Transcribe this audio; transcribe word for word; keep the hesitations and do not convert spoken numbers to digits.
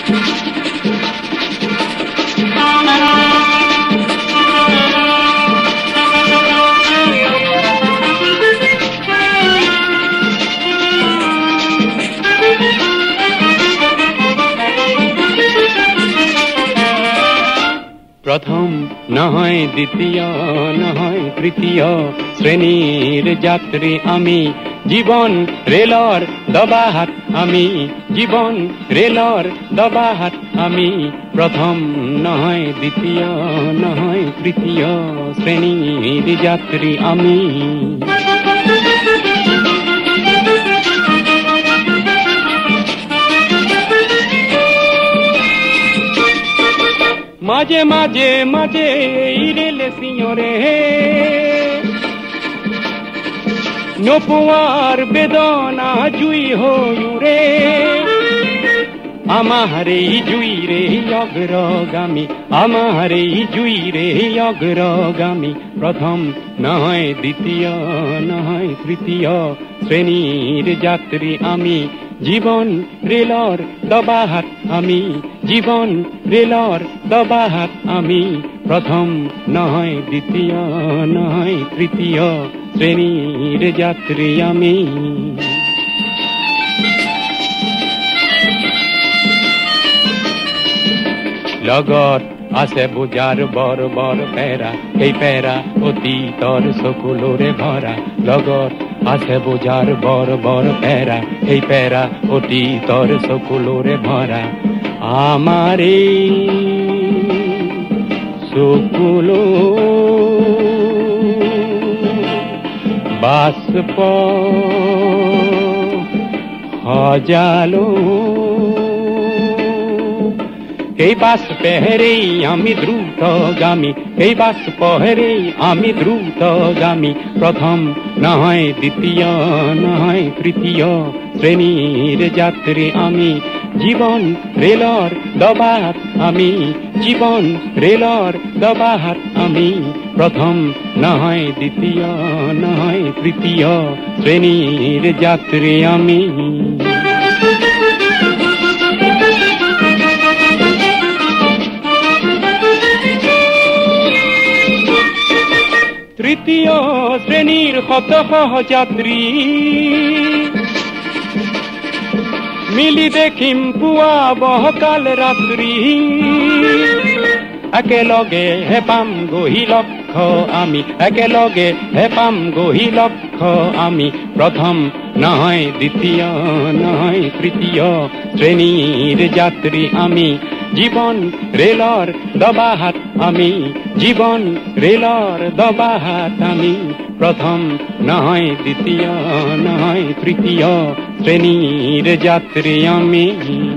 প্রথম নয় দ্বিতীয় নয় তৃতীয় শ্রেণীর যাত্রী আমি, জীবন রেলর দবাহাত আমি, জীবন রেলর দবাহাত আমি। প্রথম নয় দ্বিতীয় নয় তৃতীয় শ্রেণীর যাত্রী আমি। মাঝে মাঝে মাঝে ইরেলে সিঁড়ে নোপুয়ার বেদনা জুই হইরে, আমার এই জুই রে অগ্রগামী, আমার এই জুই রে অগ্রগামী। প্রথম নয় দ্বিতীয় নয় তৃতীয় শ্রেণীর যাত্রী আমি, জীবন রেলর দবাহাত আমি, জীবন রেলর দবাহাত আমি। প্রথম নয় দ্বিতীয় নয় তৃতীয় শ্রেণীর যাত্রী আমি। লগত আছে বুজার বর বর পেরা, এই পেরা অতীতর সকুলোরে ভরা। লগত আছে বুজার বর বর পেরা, এই পেরা অতীতর সকুলোরে ভরা। আমারে সকুলো বাষ্প হজালো, এই বাস পেহরেই আমি দ্রুতগামী, এই বাস পেহরেই আমি দ্রুতগামী। প্রথম নয় দ্বিতীয় নয় তৃতীয় শ্রেণীর যাত্রী আমি, জীবন রেলর দবাহাত আমি, জীবন রেলর দবাহাত আমি। প্রথম নয় দ্বিতীয় নয় তৃতীয় শ্রেণীর যাত্রী আমি। তৃতীয় শ্রেণীর শত সহযাত্রী মিলি দেখিম পুৱা বহকাল রাত্রি, একেলগে হেপাম গহি লক্ষ্য আমি, একেলগে হেপাম গহি লক্ষ্য আমি। প্রথম নয় দ্বিতীয় নয় তৃতীয় শ্রেণীর যাত্রী আমি, জীবন রেলর দবাহাত আমি, জীবন রেলর দবাহাত আমি। প্রথম নয় দ্বিতীয় নয় তৃতীয় শ্রেণীর যাত্রী আমি।